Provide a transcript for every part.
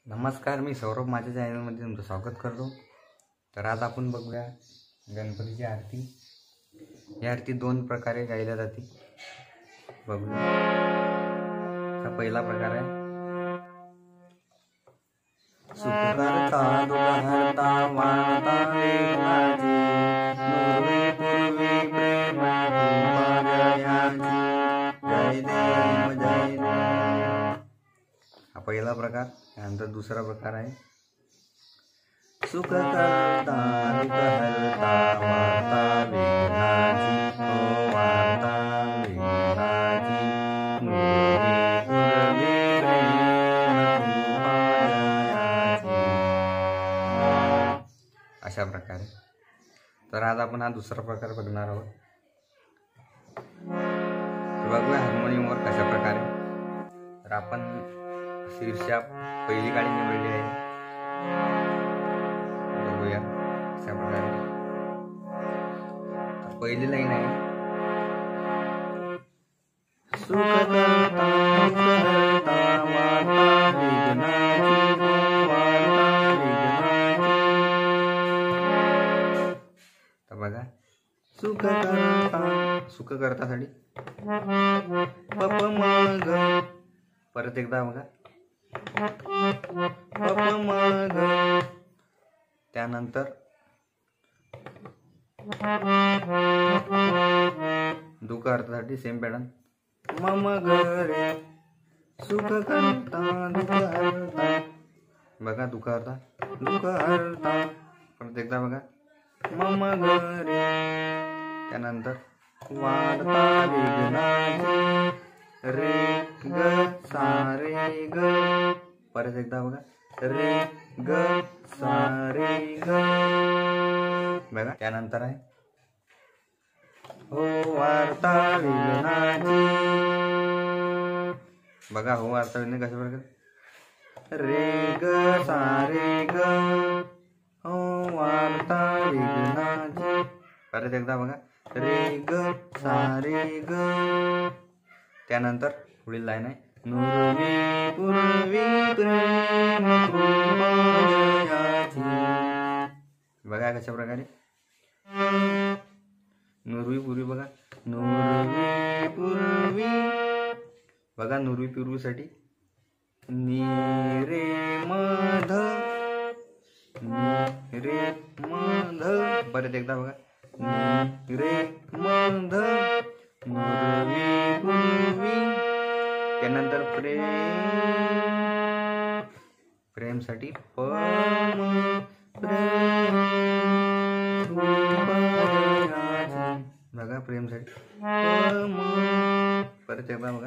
नमस्कार, मी सौरभ माझ्या चॅनलमध्ये तुमचं स्वागत करतो। तर आज आपण बघूया गणपतीची आरती। ही आरती दोन प्रकारे गायली जाते। बघूया, हा पहिला प्रकार आहे। सुख करता दुख हरता वाणता वेदनाची, पूर्वी पूर्वी प्रेम जयाची, जय देव जय देव। हा पहिला प्रकार। त्यानंतर दुसरा प्रकार आहे सुख करता दुख हरता वार्ता वेदनाची, हो वार्ता वेदनाची, पूर्वी प्रेम जयाची, अशा प्रकारे। तर आज आपण हा दुसरा प्रकार बघणार आहोत। बघूया हार्मोनियमवर कशा प्रकारे। तर आपण शीर्षा पहिली काळी निवडली आहे। बघूया अशा प्रकारे। तर पहिली लाईन आहे सुख करता दुख हरता वार्ता वेदनाची, वार्ता वेदनाची। तर बघा, सुख करतासाठी पप मग, परत एकदा बघा पप मग, त्यानंतर दुःख अर्थासाठी सेम पॅटर्न मम घरे, सुख करता दुःख हरता, बघा दुःख हरता दुःख हरता, परत एकदा बघा मम घरे, त्यानंतर वार्ता वेदनाची, रे ग सा रे ग, परत एकदा बघा रे ग सा रे ग, बघा त्यानंतर आहे हो वार्ता वेदनाची, बघा हो वार्ता वेदना कशा प्रकारे रे ग सा रे ग, हो वार्ता वेदनाची, परत एकदा बघा रे ग सा रे ग, त्यानंतर पुढील लाईन आहे नुरवी पूर्वी प्रेम जयाची, बघा कशा प्रकारे नुरवी पूर्वी, बघा नुरवी पूर्वी, बघा नुरवी पूर्वीसाठी नी रे मध, नी रे मध, परत एकदा बघा नी रे मध, नुरवी पूर्वी, त्यानंतर प्रेम साठी प प्रेम, बघा प्रेम साठी परत एकदा बघा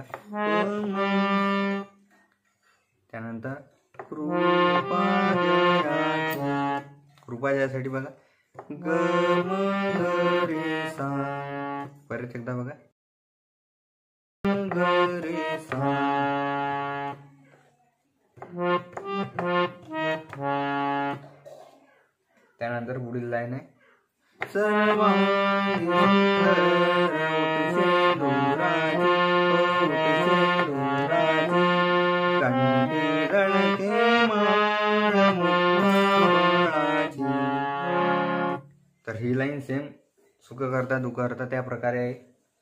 त्यानंतर कृपा जयाची, कृपा जयासाठी बघा ग म ग रे सा, परत एकदा बघा ग रे सा, त्यानंतर पुढील लाईन आहे सर्वांगी सुंदर उठशे दूराची, उठशे दूराची, कंठी रडके माळ मुक्तावळाची। तर ही लाईन सेम सुख करता दुःख करता त्या प्रकारे आहे।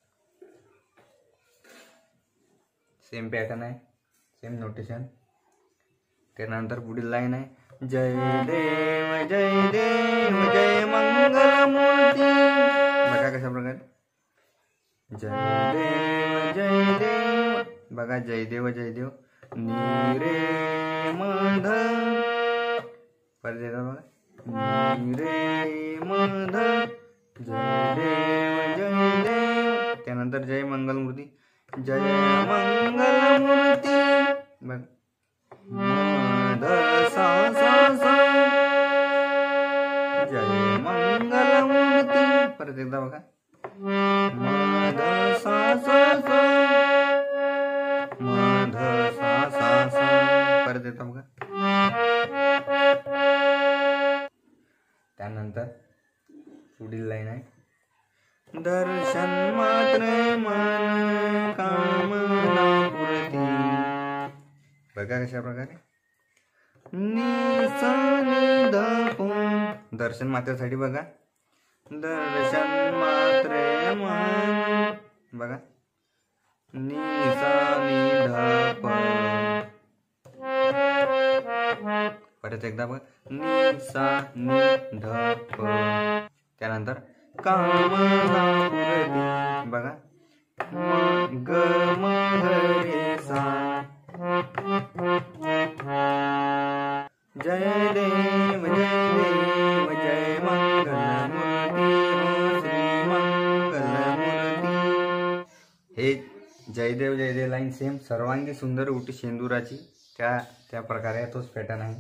सेम पॅटर्न आहे, सेम नोटेशन। त्यानंतर पुढील लाईन आहे जय देव जय देव जय मंगल मूर्ती, बघा कशा प्रकारे जय देव जय देव, बघा जय देव नी रे मध, परत एकदा बघा नी रे मध, जय देव, त्यानंतर जय मंगल मूर्ती, जय मंगल मूर्ती, बघ मध सा सा सा, जय मंगल मूर्ती, परत एकदा बघा मध सा सा सा, मध सा सा सा, परत एकदा बघा, त्यानंतर पुढील लाईन आहे दर्शन मात्र मन कामना पुरती, बघा कशा प्रकारे नि सा नि ध प. दर्शन मात्रेसाठी बघा, दर्शन मात्रे मन बघा, नि सा नि ध प. परत एकदा बघा, नि सा नि ध प. त्यानंतर कामना पुरती बघा, ग म रे सा. जय देव जय मंगल मूर्ती हो श्री मंगल मूर्ती. हे जयदेव जयदेव लाईन सेम सर्वांगी सुंदर उटी शेंदुराची त्या प्रकारे तोच पॅटर्न आहे.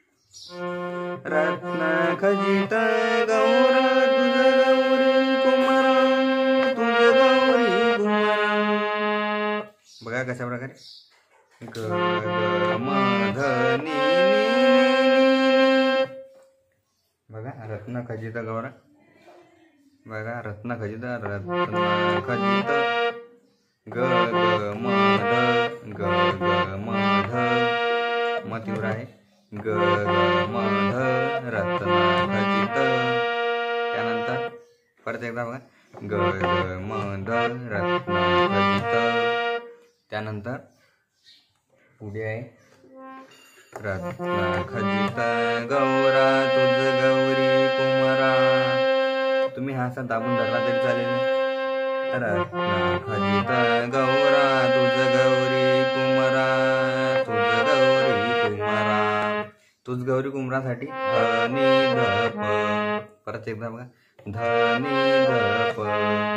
रत्न खजित गौर तुझ गौरी कुमारा, तुझ गौरी कुमारा. बघा कशा प्रकारे ग ग म ध नि बघा, रत्न खजित गौर बघा, रत्न खजित ग ग म ध ग ग म ध म तीव्र आहे, ग ग म ध रत्न खजित. त्यानंतर परत एकदा बघा, ग ग म ध रत्न खजित. त्यानंतर पुढे आहे रत्न खजित गौरा तुझ गौरी कुमारा. तुम्ही हा असा दाबून धरला तरी चालेल. रत्न खजित गौरा तुझ गौरी कुमारा, तुझ गौरी कुमारा. तुझ गौरी कुमारासाठी ध नि ध प. परत एकदा बघा, ध नि ध प.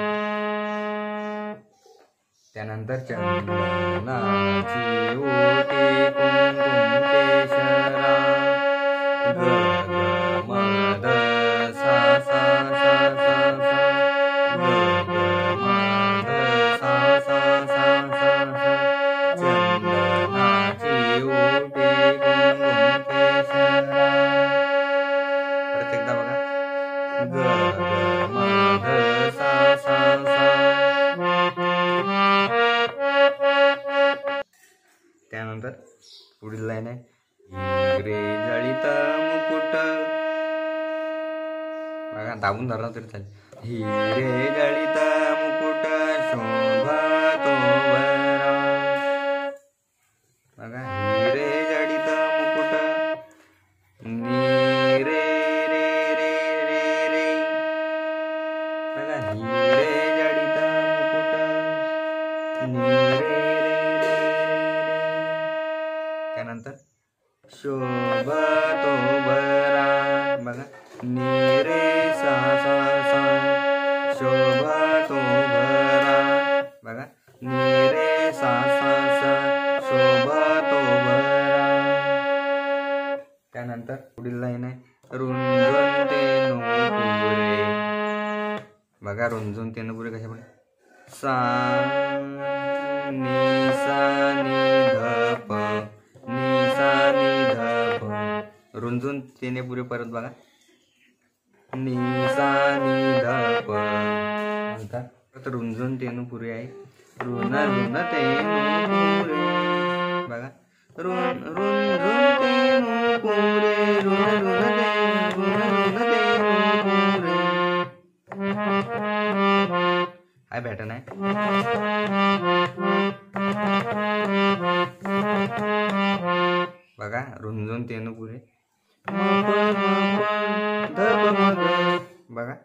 त्यानंतर चंदनाची ओटी कुंकुम केशरा, ग ग म ध सा सा सा सा सा, ग ग म ध सा सा सा सा सा. चंदनाची ओटी कुंकुम केशरा. परत एकदा बघा, ग ग म ध सा सा सा. त्यानंतर पुढील लाईन आहे हिरे जळीत मुकुट बघा, दाबून धरला तरी चालेल. हिरे जळीत मुकुट शोभा तो बरा. बघा, हिरे जळीत मुकुट नि रे रे रे रे रे. बघा, हिरे जळीत मुकुट नि रे. त्यानंतर शोभा तो बरा बघा, नि रे सा सा सा. शोभा तो बरा बघा, नि रे सा सा सा. शोभा तो बरा. त्यानंतर पुढील लाईन आहे रुंजून तेनु पुरे बघा, रुंजून तेनु पुरे कशा पडे, सा नि सा नि ध प, नि सा नि ध प. रुंजून तेने पुरे परत बघा, नि सा नि ध प. परत रुंजून तेनु पुरे आहे ऋण ऋण तेनु पुरे बघा, रुंजून तेनु पुरे ऋण ऋण तेनु पुरे. हा पॅटर्न आहे. बघा, रुंजून तेनु पुरे बघा,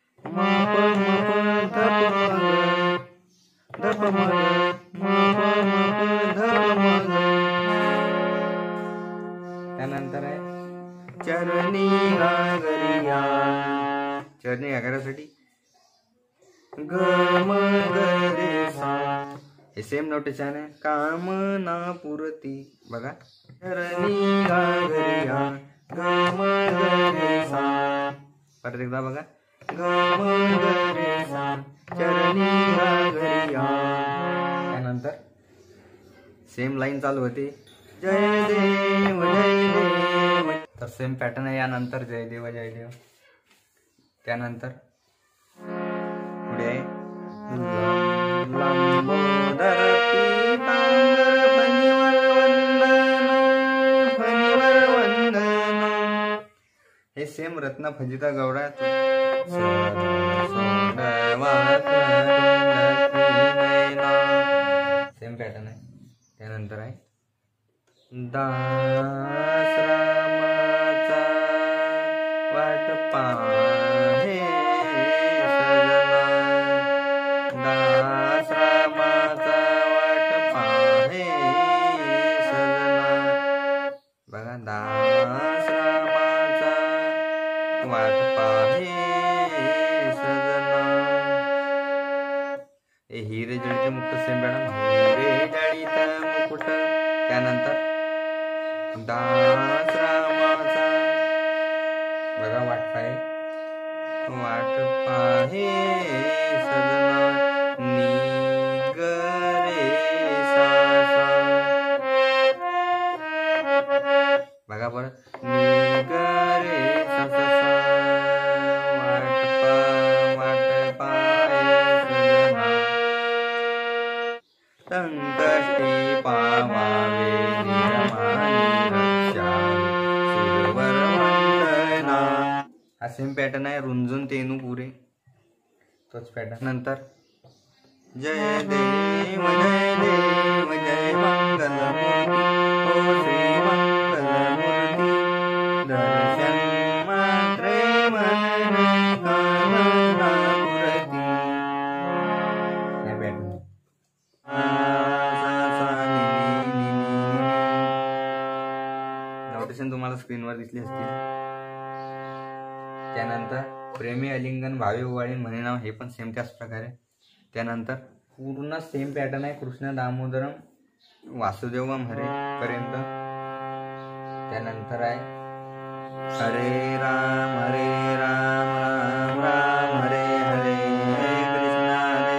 त्यानंतर आहे चरणी घागरिया. चरणी घागऱ्यासाठी ग म ग रे सा. हे सेम नोटेशन आहे, कामना पुरती बघा, चरणी घागरिया ग म ग रे सा. परत एकदा बघा, ग म ग रे सा. चरणी घागरिया. त्यानंतर सेम लाईन चालू होते जय देव जय देव. तर सेम पॅटर्न आहे. यानंतर जय देव जय देव. त्यानंतर पुढे आहे लंबोदर पीतांबर फणीवर वंदन, फणीवर हे सेम रत्ना फजिता गौडा सेम पॅटर्न आहे. त्यानंतर आहे दासरामाचा वाट पाहे सजना, दासरामाचा वाट पाहे सजना. बघा दासरामाचा वाट पाहे सजना. हे हिरे जडित मुकुट सेम पॅटर्न, हिरे जडित मुकुट. त्यानंतर दासरामाचा बघा वाट पाहे सजना, निगरे सासा. बघा परत निगरे सासा, वाट पाहे सजना, संकष्टी पावावे निरमानी रक्षा सुरवर वंदना. हा सेम पॅटर्न आहे, रुंजून तेनू पुरे तोच पॅटर्न. नंतर जय देव जय मंगलमूर्ती, ओ श्री मंगलमूर्ती, दर्शन मात्रे मने कामना पुरती. या पॅटर्न नोटेशन तुम्हाला स्क्रीनवर दिसली असतील. त्यानंतर प्रेमी अलिंगन भावे उवाळीन म्हणे नाव, हे पण सेम त्याच प्रकारे. त्यानंतर पूर्ण सेम पॅटर्न आहे, कृष्ण दामोदरम वासुदेवम हरे पर्यंत. त्यानंतर आहे हरे राम राम राम हरे हरे, हरे कृष्ण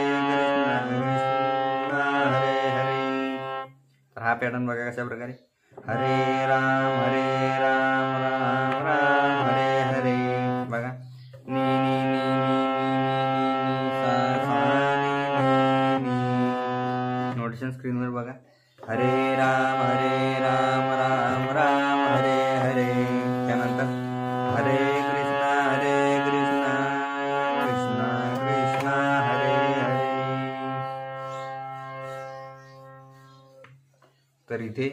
कृष्ण हरे हरे. तर हा पॅटर्न बघा कशा प्रकारे, हरे राम राम राम हरे हरे. बघा नी नी नी नी सा सा नी नी. नोटेशन स्क्रीनवर बघा, हरे राम राम राम हरे हरे. त्यानंतर हरे कृष्ण कृष्ण कृष्ण हरे हरे. तर इथे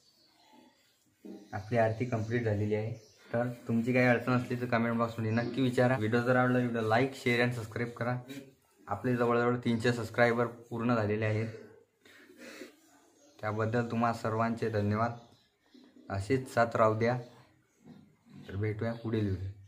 आपली आरती कंप्लीट झालेली आहे. तर तुमची काही अडचण असली तर कमेंट बॉक्समध्ये नक्की विचारा. व्हिडिओ जर आवडला व्हिडिओ लाईक शेअर आणि सबस्क्राईब करा. आपले जवळजवळ 300 सबस्क्रायबर पूर्ण झालेले आहेत, त्याबद्दल तुम्हा सर्वांचे धन्यवाद. असेच साथ राहू द्या. तर भेटूया पुढील व्हिडिओ.